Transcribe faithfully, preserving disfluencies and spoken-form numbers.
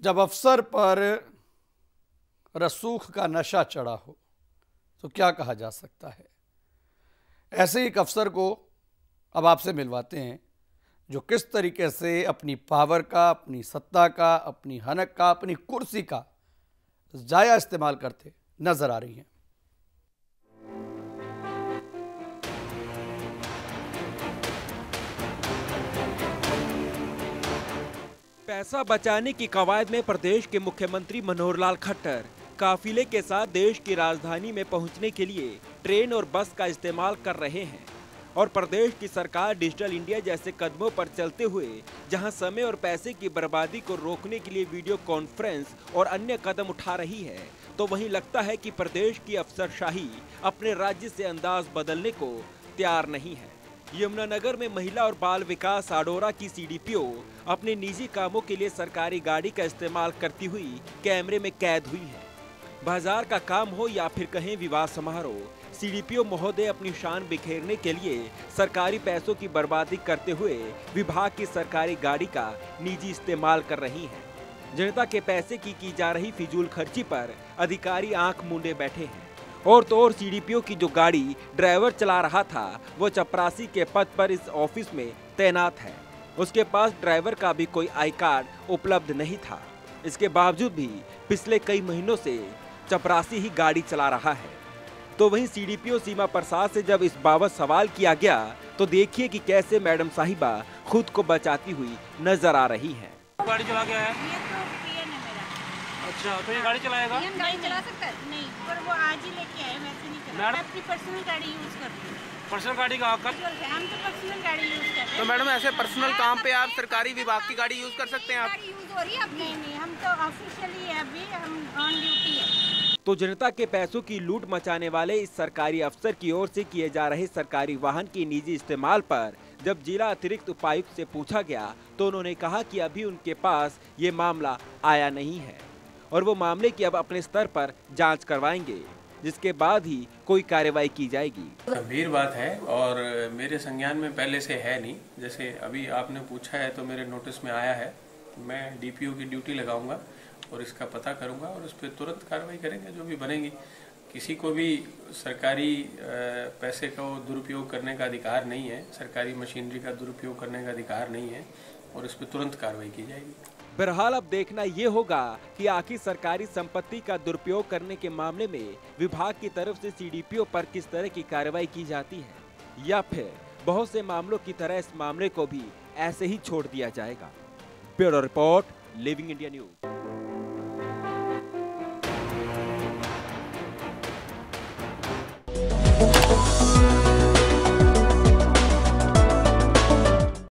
जब अफसर पर रसूख का नशा चढ़ा हो तो क्या कहा जा सकता है। ऐसे ही एक अफसर को अब आपसे मिलवाते हैं जो किस तरीके से अपनी पावर का, अपनी सत्ता का, अपनी हनक का, अपनी कुर्सी का जाया इस्तेमाल करते नजर आ रही हैं। पैसा बचाने की कवायद में प्रदेश के मुख्यमंत्री मनोहर लाल खट्टर काफिले के साथ देश की राजधानी में पहुंचने के लिए ट्रेन और बस का इस्तेमाल कर रहे हैं और प्रदेश की सरकार डिजिटल इंडिया जैसे कदमों पर चलते हुए जहां समय और पैसे की बर्बादी को रोकने के लिए वीडियो कॉन्फ्रेंस और अन्य कदम उठा रही है, तो वहीं लगता है कि प्रदेश की अफसरशाही अपने राज्य से अंदाज बदलने को तैयार नहीं है। यमुनानगर में महिला और बाल विकास आडोरा की सीडीपीओ अपने निजी कामों के लिए सरकारी गाड़ी का इस्तेमाल करती हुई कैमरे में कैद हुई है। बाजार का काम हो या फिर कहीं विवाह समारोह, सीडीपीओ महोदय अपनी शान बिखेरने के लिए सरकारी पैसों की बर्बादी करते हुए विभाग की सरकारी गाड़ी का निजी इस्तेमाल कर रही हैं। जनता के पैसे की की जा रही फिजूल खर्ची पर अधिकारी आंख मूंदे बैठे हैं। और तो और सीडीपीओ की जो गाड़ी ड्राइवर चला रहा था वो चपरासी के पद पर इस ऑफिस में तैनात है। उसके पास ड्राइवर का भी कोई आई कार्ड उपलब्ध नहीं था। इसके बावजूद भी पिछले कई महीनों से चपरासी ही गाड़ी चला रहा है। तो वहीं सीडीपीओ सीमा प्रसाद से जब इस बाबत सवाल किया गया तो देखिए कि कैसे मैडम साहिबा खुद को बचाती हुई नजर आ रही हैं। गाड़ी चला गया है। ये तो पियन है मेरा। अच्छा, तो ये गाड़ी चलाएगा? पियन गाड़ी चला सकता है? नहीं, पर वो आज ही लेके आए, वैसे नहीं चला। मैं अपनी पर्सनल गाड़ी यूज करती हूँ। पर्सनल गाड़ी का हक है? हम तो पर्सनल गाड़ी यूज करते हैं। तो मैडम ऐसे पर्सनल काम पे आप सरकारी विभाग की गाड़ी यूज कर सकते हैं आप? गाड़ी यूज हो रही है? नहीं नहीं, हम तो ऑफिशियली है, अभी हम ऑन ड्यूटी है। तो जनता के पैसों की लूट मचाने वाले इस सरकारी अफसर की ओर से किए जा रहे सरकारी वाहन की निजी इस्तेमाल पर जब जिला अतिरिक्त उपायुक्त से पूछा गया तो उन्होंने कहा कि अभी उनके पास ये मामला आया नहीं है और वो मामले की अब अपने स्तर पर जांच करवाएंगे, जिसके बाद ही कोई कार्रवाई की जाएगी। गंभीर बात है और मेरे संज्ञान में पहले से है नहीं। जैसे अभी आपने पूछा है तो मेरे नोटिस में आया है। मैं डीपीओ की ड्यूटी लगाऊंगा और इसका पता करूंगा और उस पर तुरंत कार्रवाई करेंगे जो भी बनेगी। किसी को भी सरकारी पैसे का दुरुपयोग करने का अधिकार नहीं है, सरकारी मशीनरी का दुरुपयोग करने का अधिकार नहीं है और इस पर तुरंत कार्रवाई की जाएगी। बहरहाल अब देखना ये होगा कि आखिर सरकारी संपत्ति का दुरुपयोग करने के मामले में विभाग की तरफ से सीडीपीओ पर किस तरह की कार्रवाई की जाती है या फिर बहुत से मामलों की तरह इस मामले को भी ऐसे ही छोड़ दिया जाएगा। Bureau report, living India news.